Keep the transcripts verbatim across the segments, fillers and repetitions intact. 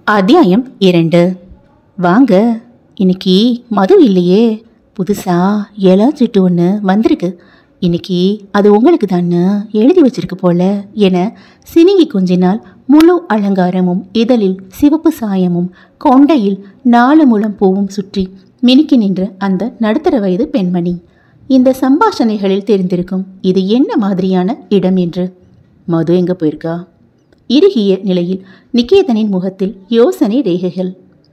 அத்தியாயம் இரண்டு. வாங்க, இன்னைக்கு மது இல்லையே, புதுசா ஏலாச்சிட்டு ஒன்று வந்திருக்கு. இன்னைக்கு அது உங்களுக்கு தான்னு எழுதி வச்சிருக்கு போல என சினிங்கி கொஞ்சினால் முழு அலங்காரமும் இதழில் சிவப்பு சாயமும் கொண்டையில் நாலு முழம் பூவும் சுற்றி மினுக்கி நின்ற அந்த நடுத்தர வயது பெண்மணி. இந்த சம்பாஷணைகளில் தெரிந்திருக்கும் இது என்ன மாதிரியான இடம் என்று. மது எங்க போயிருக்கா? இறுகிய நிலையில் நிகேதனின் முகத்தில் யோசனை ரேகைகள்.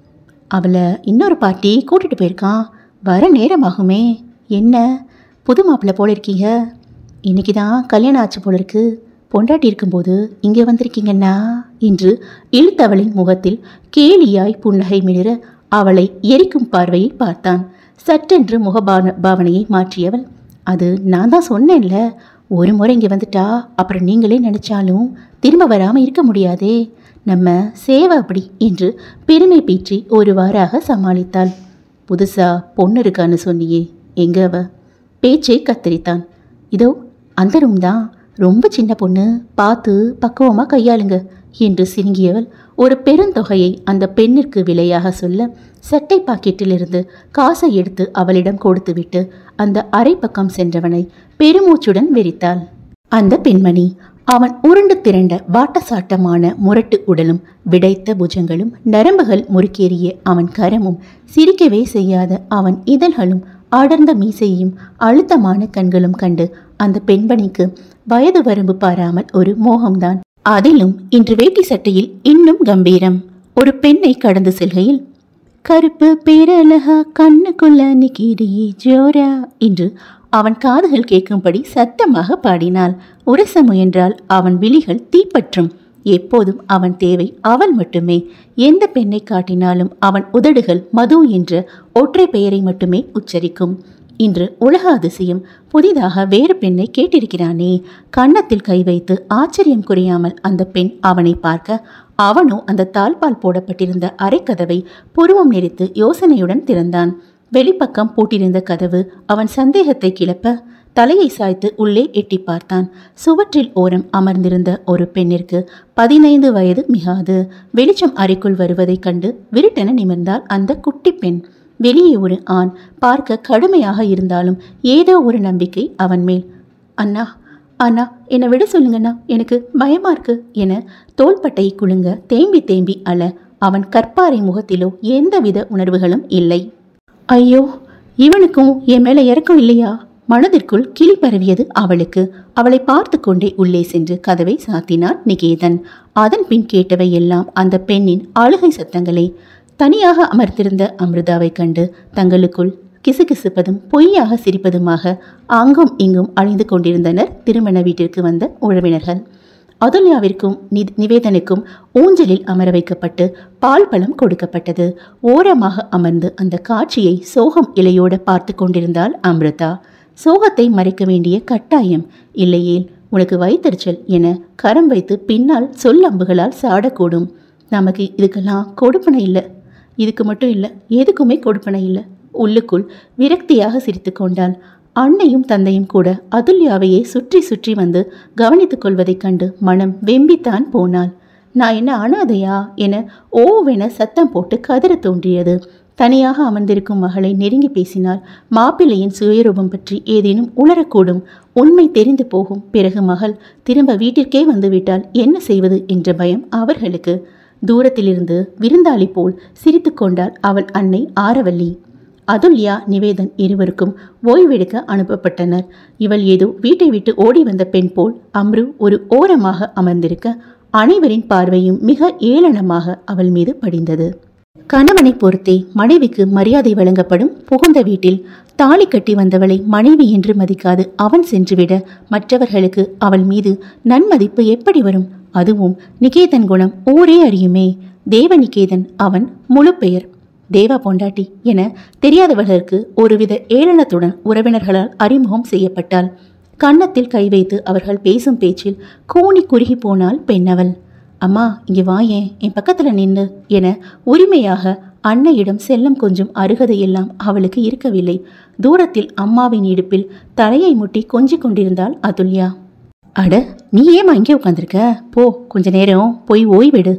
அவளை இன்னொரு பார்ட்டி கூட்டிட்டு போயிருக்கான், வர நேரமாகுமே. என்ன புது மாப்பிள்ளை போல இருக்கீங்க? இன்னைக்கு தான் கல்யாணம் ஆச்சு போல இருக்கு. பொண்டாட்டி இருக்கும்போது இங்கே வந்திருக்கீங்கன்னா என்று இழுத்தவளின் முகத்தில் கேலியாய் புன்னகை மிளிர அவளை எரிக்கும் பார்வையை பார்த்தான். சட்டென்று முகபான பாவனையை மாற்றியவள், அது நான் தான் சொன்னேன்ல, ஒரு முறை இங்கே வந்துட்டா அப்புறம் நீங்களே நினைச்சாலும் திரும்ப வராமல் இருக்க முடியாதே, நம்ம சேவை அப்படி என்று பெருமை பீற்றி ஒரு வாராக சமாளித்தாள். புதுசா பொண்ணு இருக்கான்னு சொன்னியே, எங்க அவ? பேச்சை கத்தரித்தான். இதோ அந்த ரூம் தான், ரொம்ப சின்ன பொண்ணு, பார்த்து பக்குவமாக கையாளுங்க என்று சினுங்கியவள் ஒரு பெருந்தொகையை அந்த பெண்ணிற்கு விலையாக சொல்ல சட்டை பாக்கெட்டிலிருந்து காசை எடுத்து அவளிடம் கொடுத்துவிட்டு அந்த அரை பக்கம் சென்றவனை பெருமூச்சுடன் வெறித்தாள். அந்த பெண்மணி அவன் உருண்டு திரண்ட வாட்டசாட்டமான முரட்டு உடலும் விடைத்த புஜங்களும் நரம்புகள் முறுக்கேறிய அவன் கரமும் சிரிக்கவே செய்யாத அவன் இதழ்களும் அடர்ந்த மீசையும் அழுத்தமான கண்களும் கண்டு அந்த பெண்மணிக்கு வயது வரம்பு பாராமல் ஒரு மோகம்தான். அதிலும் இன்று வேட்டி சட்டையில் இன்னும் கம்பீரம். ஒரு பெண்ணை கடந்து செல்கையில், கருப்பு பேரழகா கண்ணுக்குள்ள நிக்கிறியே ஜோரா என்று அவன் காதுகள் கேட்கும்படி சத்தமாக பாடினாள். உரச முயன்றால் அவன் விழிகள் தீப்பற்றும். எப்போதும் அவன் தேவை அவள் மட்டுமே. எந்த பெண்ணை காட்டினாலும் அவன் உதடுகள் மது என்ற ஒற்றை பெயரை மட்டுமே உச்சரிக்கும். இன்று உலக அதிசயம், புதிதாக வேறு பெண்ணை கேட்டிருக்கிறானே. கன்னத்தில் கை வைத்து ஆச்சரியம் குறையாமல் அந்த பெண் அவனை பார்க்க, அவனோ அந்த தாழ்பால் போடப்பட்டிருந்த அரைக்கதவை புருவம் நெறித்து யோசனையுடன் திறந்தான். வெளிப்பக்கம் பூட்டிருந்த கதவு அவன் சந்தேகத்தை கிளப்ப தலையை சாய்த்து உள்ளே எட்டி பார்த்தான். சுவற்றில் ஓரம் அமர்ந்திருந்த ஒரு பெண்ணிற்கு பதினைந்து வயது மிகாது. வெளிச்சம் அறைக்குள் வருவதைக் கண்டு விருட்டென நிமிர்ந்தாள் அந்த குட்டி பெண். வெளியே ஒரு ஆண் பார்க்க கடுமையாக இருந்தாலும் ஏதோ ஒரு நம்பிக்கை அவன் மேல். அண்ணா அண்ணா என்னை விட சொல்லுங்கண்ணா, எனக்கு பயமா இருக்கு என தோள்பட்டையை குலுங்க தேம்பி தேம்பி அழ அவன் கற்பாறை முகத்திலோ எந்தவித உணர்வுகளும் இல்லை. ஐயோ, இவனுக்கும் என் மேல இறக்கம் இல்லையா? மனதிற்குள் கிளி பரவியது அவளுக்கு. அவளை பார்த்து கொண்டே உள்ளே சென்று கதவை சாத்தினான் நிகேதன். அதன் பின் கேட்டவை எல்லாம் அந்த பெண்ணின் அழுகை சத்தங்களே. தனியாக அமர்ந்திருந்த அமிர்தாவை கண்டு தங்களுக்குள் கிசுகிசுப்பதும் பொய்யாக சிரிப்பதுமாக அங்கும் இங்கும் அழிந்து கொண்டிருந்தனர் திருமண வீட்டிற்கு வந்த உறவினர்கள். அதுல்யாவிற்கும் நிவேதனுக்கும் ஊஞ்சலில் அமர வைக்கப்பட்டு பால் பழம் கொடுக்கப்பட்டது. ஓரமாக அமர்ந்து அந்த காட்சியை சோகம் இலையோடு பார்த்து கொண்டிருந்தாள் அமிர்தா. சோகத்தை மறைக்க வேண்டிய கட்டாயம், இல்லையேல் உனக்கு வயிற்றுச்சல் என கரம் வைத்து பின்னால் சொல்லம்புகளால் சாடக்கூடும். நமக்கு இதுக்கெல்லாம் கொடுப்பனை இல்லை, இதுக்கு மட்டும் இல்லை, எதுக்குமே கொடுப்பனை இல்லை. உள்ளுக்குள் விரக்தியாக சிரித்து கொண்டாள். அன்னையும் தந்தையும் கூட அதுல்யாவையே சுற்றி சுற்றி வந்து கவனித்துக் கொள்வதைக் கண்டு மனம் வெம்பித்தான் போனாள். நான் என்ன அனாதையா என ஓவென சத்தம் போட்டு கதற தோன்றியது. தனியாக அமர்ந்திருக்கும் மகளை நெருங்கி பேசினாள். மாப்பிள்ளையின் சுயரூபம் பற்றி ஏதேனும் உளரக்கூடும், உண்மை தெரிந்து போகும். பிறகு மகள் திரும்ப வீட்டிற்கே வந்துவிட்டால் என்ன செய்வது என்ற பயம் அவர்களுக்கு. தூரத்திலிருந்து விருந்தாளி போல் சிரித்து கொண்டாள் அவள் அன்னை ஆரவல்லி. அதுல்யா நிவேதன் இருவருக்கும் ஓய்வெடுக்க அனுப்பப்பட்டனர். இவள் ஏதோ வீட்டை விட்டு ஓடி வந்த பெண் போல் அம்ரு ஒரு ஓரமாக அமர்ந்திருக்க அனைவரின் பார்வையும் மிக ஏளனமாக அவள் மீது படிந்தது. கணவனை பொறுத்தே மனைவிக்கு மரியாதை வழங்கப்படும். புகுந்த வீட்டில் தாலி கட்டி வந்தவளை மனைவி என்று மதிக்காது அவன் சென்றுவிட மற்றவர்களுக்கு அவள் மீது நன்மதிப்பு எப்படி வரும்? அதுவும் நிகேதன் குணம் ஊரே அறியுமே. தேவநிகேதன் அவன் முழு பெயர். தேவா பொண்டாட்டி என தெரியாதவர்களுக்கு ஒருவித ஏளனத்துடன் உறவினர்களால் அறிமுகம் செய்யப்பட்டாள். கன்னத்தில் கை வைத்து அவர்கள் பேசும் பேச்சில் கூனி குறுகி போனாள் பெண்ணவள். அம்மா இங்கே வாயேன், என் பக்கத்தில் நின்று என உரிமையாக அன்னையிடம் செல்லம் கொஞ்சம் அருகதையெல்லாம் அவளுக்கு இருக்கவில்லை. தூரத்தில் அம்மாவின் இடுப்பில் தலையை முட்டி கொஞ்சிக் கொண்டிருந்தாள் அதுல்யா. அட, நீ ஏமா இங்கே உட்காந்துருக்க? போ, கொஞ்ச நேரம் போய் ஓய்வெடு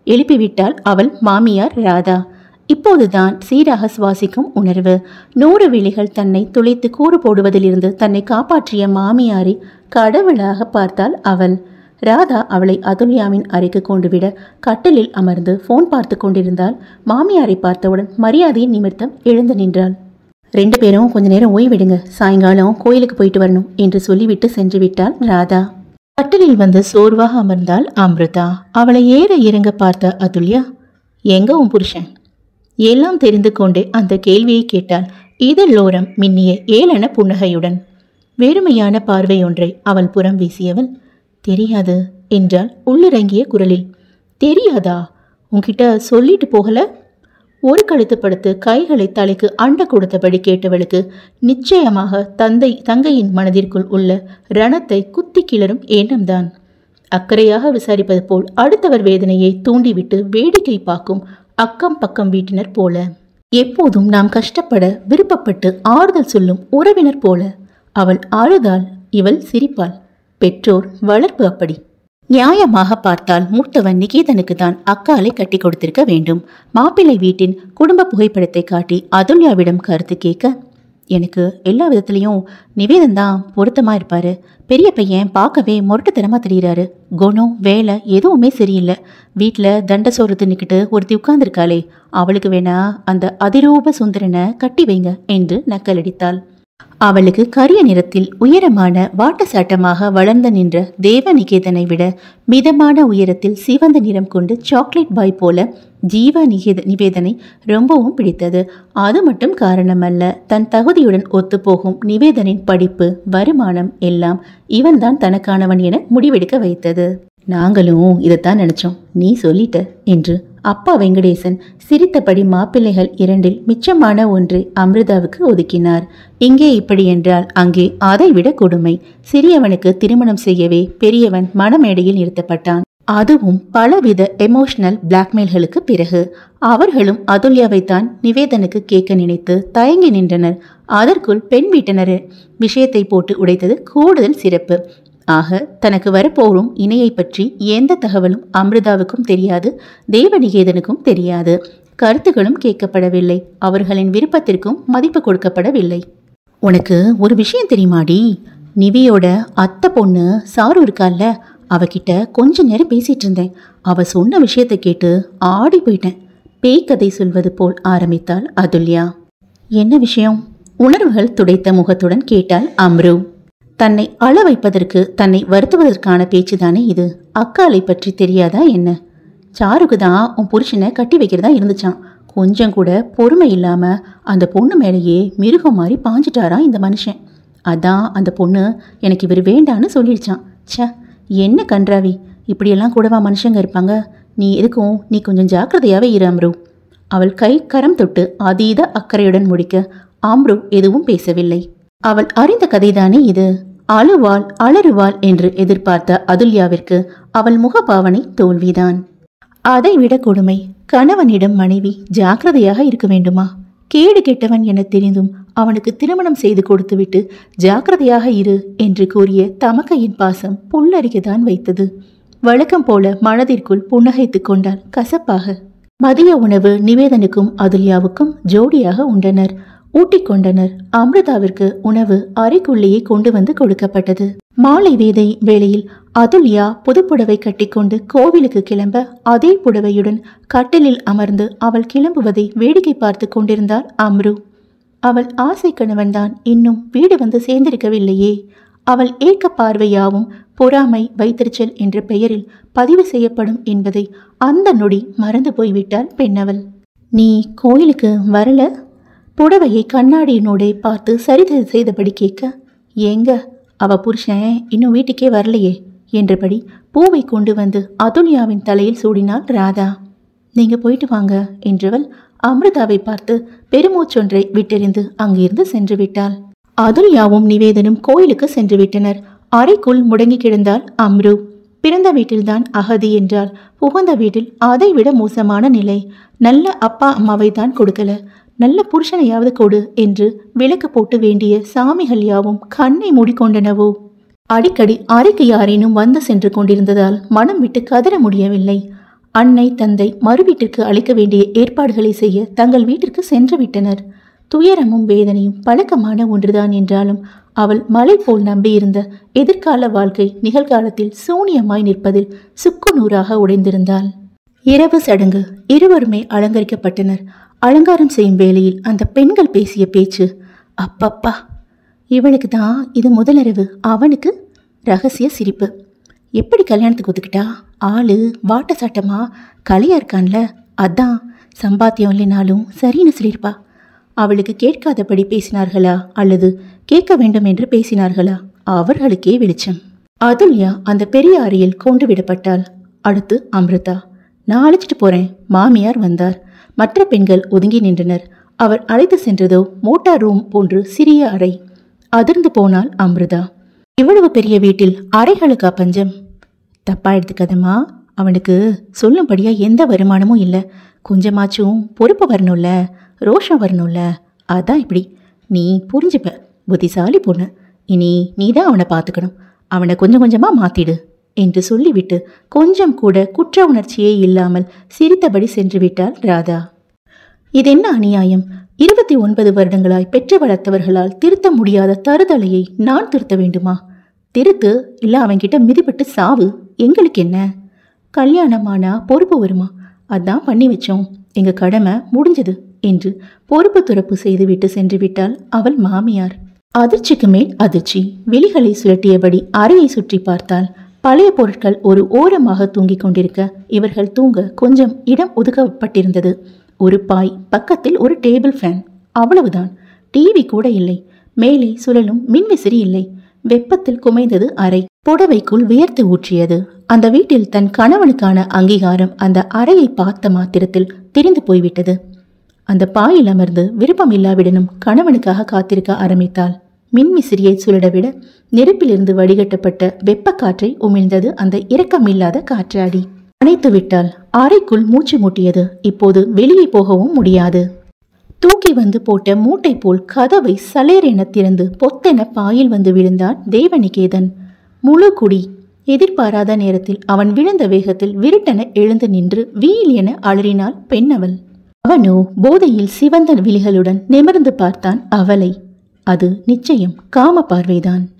எழுப்பிவிட்டாள் அவள் மாமியார் ராதா. இப்போதுதான் சீராக சுவாசிக்கும் உணர்வு. நூறு விழிகள் தன்னை துளைத்து கூறு போடுவதிலிருந்து தன்னை காப்பாற்றிய மாமியாரை கடவுளாக பார்த்தாள் அவள். ராதா அவளை அதுல்யாவின் அறைக்கு கொண்டு விட கட்டிலில் அமர்ந்து போன் பார்த்து கொண்டிருந்தாள். மாமியாரை பார்த்தவுடன் மரியாதையின் நிமித்தம் எழுந்து நின்றாள். ரெண்டு பேரும் கொஞ்ச நேரம் ஓய்விடுங்க, சாயங்காலம் கோயிலுக்கு போயிட்டு வரணும் என்று சொல்லிவிட்டு சென்று விட்டாள் ராதா. கட்டிலில் வந்து சோர்வாக அமர்ந்தாள் அமிர்தா. அவளை ஏற இறங்க பார்த்த அதுல்யா, எங்க உன் புருஷன்? எல்லாம் தெரிந்து கொண்டே அந்த கேள்வியை கேட்டாள். இதழோரம் மின்னிய ஏளன புன்னகையுடன். வெறுமையான பார்வையொன்றை அவள் புறம் வீசியவள், தெரியாது என்றாள் உள்ளிறங்கிய குரலில். தெரியாதா? உன்கிட்ட சொல்லிட்டு போகல? ஒரு கழுத்து படுத்து கைகளை தலைக்கு அண்ட கொடுத்தபடி கேட்டவளுக்கு நிச்சயமாக தந்தை தங்கையின் மனதிற்குள் உள்ள ரணத்தை குத்தி கிளறும் எண்ணம்தான். அக்கறையாக விசாரிப்பது போல் அடுத்தவர் வேதனையை தூண்டிவிட்டு வேடிக்கை பார்க்கும் அக்கம் பக்கம் வீட்டினர் போல, எப்போதும் நாம் கஷ்டப்பட விருப்பப்பட்டு ஆறுதல் சொல்லும் உறவினர் போல. அவள் அழுதாள், இவள் சிரிப்பாள். பெற்றோர் வளர்ப்பு அப்படி. நியாயமாக பார்த்தால் மூத்தவன் நிகேதனுக்கு தான் அக்காலை கட்டி கொடுத்திருக்க வேண்டும். மாப்பிள்ளை வீட்டின் குடும்ப புகைப்படத்தை காட்டி அதுல்யாவிடம் கருத்து கேட்க, எனக்கு எல்லா விதத்துலேயும் நிவேதன் தான் பொருத்தமா இருப்பாரு. பெரிய பையன் பார்க்கவே முரட்டுத்தனமா தெரிகிறாரு. குணம் வேலை எதுவுமே சரியில்லை. வீட்டில் தண்ட சோறு தின்னுக்கிட்டு ஒருத்தி உட்கார்ந்துருக்காளே, அவளுக்கு வேணா அந்த அதிரூப சுந்தரனை கட்டி வைங்க என்று நக்கலடித்தாள். அவளுக்கு கரிய நிறத்தில் உயரமான வாட்டசாட்டமாக வளர்ந்து நின்ற தேவநிகேதனை விட மிதமான உயரத்தில் சிவந்த நிறம் கொண்டு சாக்லேட் பாய் போல ஜீவா நிகேத நிவேதனை ரொம்பவும் பிடித்தது. அது மட்டும் காரணமல்ல, தன் தகுதியுடன் ஒத்துப்போகும் நிவேதனின் படிப்பு, வருமானம் எல்லாம் இவன்தான் தனக்கானவன் என முடிவெடுக்க வைத்தது. நாங்களும் இதைத்தான் நினைச்சோம், நீ சொல்லிட்ட என்று அப்பா வெங்கடேசன் சிரித்தபடி மாப்பிள்ளைகள் இரண்டில் மிச்சமான ஒன்றை அமிர்தாவுக்கு ஒதுக்கினார். இங்கே இப்படி என்றால் அங்கே அதைவிட கொடுமை. சிறியவனுக்கு திருமணம் செய்யவே பெரியவன் மணமேடையில் நிறுத்தப்பட்டான். அதுவும் பலவித எமோஷனல் பிளாக்மெயில்களுக்கு பிறகு. அவர்களும் அதுல்யாவைத்தான் நிவேதனுக்கு கேட்க நினைத்து தயங்கி நின்றனர். அதற்குள் பெண் வீட்டினர் விஷயத்தை போட்டு உடைத்தது கூடுதல் சிறப்பு. ஆக தனக்கு வரப்போரும் இணையை பற்றி எந்த தகவலும் அமிர்தாவுக்கும் தெரியாது, தேவநிகேதனுக்கும் தெரியாது. கருத்துகளும் கேட்கப்படவில்லை. அவர்களின் விருப்பத்திற்கும் மதிப்பு கொடுக்கப்படவில்லை. உனக்கு ஒரு விஷயம் தெரியுமாடி? நிவியோட அத்தை பொண்ணு சாரு இருக்கால்ல, அவகிட்ட கொஞ்ச நேரம் பேசிட்டு இருந்தேன். அவ சொன்ன விஷயத்தை கேட்டு ஆடி போயிட்டேன். பேய்கதை சொல்வது போல் ஆரம்பித்தாள் அதுல்யா. என்ன விஷயம்? உணர்வுகள் துடைத்த முகத்துடன் கேட்டாள் அம்ரு. தன்னை அழ வைப்பதற்கு, தன்னை வருத்துவதற்கான பேச்சுதானே இது. அக்காலை பற்றி தெரியாதா என்ன? சாருக்கு தான் உன் புருஷனை கட்டி வைக்கிறதா இருந்துச்சான். கொஞ்சம் கூட பொறுமை இல்லாம அந்த பொண்ணு மேலேயே மிருகம் மாதிரி பாஞ்சிட்டாரா இந்த மனுஷன். அதான் அந்த பொண்ணு எனக்கு இவர் வேண்டான்னு சொல்லிடுச்சான். சே, என்ன கன்றாவி! இப்படியெல்லாம் கூடவா மனுஷங்க இருப்பாங்க? நீ எதுக்கும் நீ கொஞ்சம் ஜாக்கிரதையாவே இரு அம்ரு. அவள் கை கரம் தொட்டு அதீத அக்கறையுடன் முடிக்க அம்ரு எதுவும் பேசவில்லை. அவள் அறிந்த கதைதானே இது. அழுவாள் அலறுவாள் என்று எதிர்பார்த்த அதுல்யாவிற்கு அவள் முகபாவனை தோல்விதான். அதைவிட கொடுமை, கணவனிடம் மனைவி ஜாக்கிரதையாக இருக்க வேண்டுமா? கேடு கெட்டவன் என தெரிந்தும் அவனுக்கு திருமணம் செய்து கொடுத்துவிட்டு ஜாக்கிரதையாக இரு என்று கூறிய தமக்கையின் பாசம் புல்லரிக்கத்தான் வைத்தது. வழக்கம் போல மனதிற்குள் புன்னகைத்து கொண்டாள் கசப்பாக. மதிய உணவு நிவேதனுக்கும் அதுல்யாவுக்கும் ஜோடியாக உண்டனர், ஊட்டிக்கொண்டனர். அமிர்தாவிற்கு உணவு அறைக்குள்ளேயே கொண்டு வந்து கொடுக்கப்பட்டது. மாலை வேதை வேளையில் அதுல்யா புதுப்புடவை கட்டிக்கொண்டு கோவிலுக்கு கிளம்ப அதே புடவையுடன் கட்டிலில் அமர்ந்து அவள் கிளம்புவதை வேடிக்கை பார்த்து கொண்டிருந்தாள் அம்ரு. அவள் ஆசை கணவன்தான் இன்னும் வீடு வந்து சேர்ந்திருக்கவில்லையே. அவள் ஏக்க பார்வையாவும் பொறாமை, வைத்தறிச்சல் என்ற பெயரில் பதிவு செய்யப்படும் என்பதை அந்த நொடி மறந்து போய்விட்டாள் பெண்ணவள். நீ கோயிலுக்கு வரல? புடவையை கண்ணாடியினோடே பார்த்து சரி செய்தபடி கேட்க, ஏங்க அவ புருஷன் இன்னும் வீட்டுக்கே வரலையே என்றபடி பூவை கொண்டு வந்து அதுல்யாவின் தலையில் சூடினாள் ராதா. நீங்க போயிட்டு வாங்க என்றவள் அமிர்தாவை பார்த்து பெருமூச்சொன்றை விட்டெறிந்து அங்கிருந்து சென்று விட்டாள். அதுல்யாவும் நிவேதனும் கோயிலுக்கு சென்று விட்டனர். அறைக்குள் முடங்கி கிடந்தாள் அம்ரு. பிறந்த வீட்டில்தான் அகதி என்றால் புகுந்த வீட்டில் அதை விட மோசமான நிலை. நல்ல அப்பா அம்மாவை தான் கொடுக்கல, நல்ல புருஷனையாவது கொடு என்று விளக்கு போட்டு வேண்டிய சாமிகள் யாவும் கண்ணை மூடிக்கொண்டனவோ. அடிக்கடி அறைக்கு யாரேனும் வந்து சென்று கொண்டிருந்ததால் மனம் விட்டு கதற முடியவில்லை. அன்னை தந்தை மறு வீட்டிற்கு அளிக்க வேண்டிய ஏற்பாடுகளை செய்ய தங்கள் வீட்டிற்கு சென்று விட்டனர். துயரமும் வேதனையும் பழக்கமான ஒன்றுதான் என்றாலும் அவள் மலை போல் நம்பியிருந்த எதிர்கால வாழ்க்கை நிகழ்காலத்தில் சூனியமாய் நிற்பதில் சுக்குநூறாக உடைந்திருந்தாள். இரவு சடங்கு. இருவருமே அலங்கரிக்கப்பட்டனர். அலங்காரம் செய்யும் வேளையில் அந்த பெண்கள் பேசிய பேச்சு, அப்பப்பா, இவளுக்கு தான் இது முதலிரவு, அவனுக்கு ரகசிய சிரிப்பு. எப்படி கல்யாணத்துக்கு ஒத்துக்கிட்டா? ஆளு வாட்ட சாட்டமா கலையா இருக்கான்ல, அதான் சம்பாத்தியம் இல்லைனாலும் சரின்னு சொல்லியிருப்பா. அவளுக்கு கேட்காதபடி பேசினார்களா அல்லது கேட்க வேண்டும் என்று பேசினார்களா? அவர்களுக்கே வெளிச்சம். அதுல்யா அந்த பெரிய அறையில் கொண்டு விடப்பட்டாள். அடுத்து அமிர்தா. நான் அழைச்சிட்டு போறேன். மாமியார் வந்தார். மற்ற பெண்கள் ஒதுங்கி நின்றனர். அவர் அழைத்து சென்றதோ மோட்டார் ரூம் போன்று சிறிய அறை. அதிர்ந்து போனாள் அமிர்தா. இவ்வளவு பெரிய வீட்டில் அறைகளுக்கா பஞ்சம்? தப்பா எடுத்துக்காதம்மா, அவனுக்கு சொல்லும்படியா எந்த வருமானமும் இல்லை. கொஞ்சமாச்சும் பொறுப்பு வரணும்ல, ரோஷம் வரணும்ல, அதான் இப்படி. நீ புரிஞ்சுப்ப, புத்திசாலி பொண்ணு. இனி நீ தான் அவனை பார்த்துக்கணும். அவனை கொஞ்சம் கொஞ்சமாக மாற்றிடு என்று சொல்லிவிட்டு கொஞ்சம் கூட குற்ற உணர்ச்சியே இல்லாமல் சிரித்தபடி சென்று விட்டாள் ராதா. இதென்ன அநியாயம்! இருபத்தி ஒன்பது வருடங்களாய் பெற்று வளர்த்தவர்களால் திருத்த முடியாத தருதலையை நான் திருத்த வேண்டுமா? திருத்து, இல்லை அவன்கிட்ட மிதிப்பட்டு சாவு. எங்களுக்கு என்ன? கல்யாணமானா பொறுப்பு வருமா? அதான் பண்ணி வச்சோம், எங்க கடமை முடிஞ்சது என்று பொறுப்பு துறப்பு செய்துவிட்டு சென்று விட்டாள் அவள் மாமியார். அதிர்ச்சிக்கு மேல் அதிர்ச்சி. விழிகளை சுழட்டியபடி அறையை சுற்றி பார்த்தாள். பழைய பொருட்கள் ஒரு ஓரமாக தூங்கிக் கொண்டிருக்க இவர்கள் தூங்க கொஞ்சம் இடம் ஒதுக்கப்பட்டிருந்தது. ஒரு பாய், பக்கத்தில் ஒரு டேபிள் ஃபேன், அவ்வளவுதான். டிவி கூட இல்லை. மேலே சுழலும் மின்விசிறி இல்லை. வெப்பத்தில் குமைந்தது அறை. புடவைக்குள் வியர்த்து ஊற்றியது. அந்த வீட்டில் தன் கணவனுக்கான அங்கீகாரம் அந்த அறையை பார்த்த மாத்திரத்தில் தெரிந்து போய்விட்டது. அந்த பாயில் அமர்ந்து விருப்பம் இல்லாவிடனும் கணவனுக்காக காத்திருக்க ஆரம்பித்தாள். மின்விசிறியை சுழடவிட நெருப்பிலிருந்து வடிகட்டப்பட்ட வெப்ப காற்றை உமிழ்ந்தது அந்த இரக்கமில்லாத காற்றாடி. அணைத்து விட்டாள். அறைக்குள் மூச்சு மூட்டியது. இப்போது வெளியே போகவும் முடியாது. தூக்கி வந்து போட்ட மூட்டை போல் கதவை சலேரென திறந்து பொத்தென பாயில் வந்து விழுந்தான் தேவநிகேதன். முழு குடி. எதிர்பாராத நேரத்தில் அவன் விழுந்த வேகத்தில் விருட்டென எழுந்து நின்று வீல் என அலறினாள் பெண்ணவள். அவனோ போதையில் சிவந்த விழிகளுடன் நிமிர்ந்து பார்த்தான் அவளை. அது நிச்சயம் காம பார்வைதான்.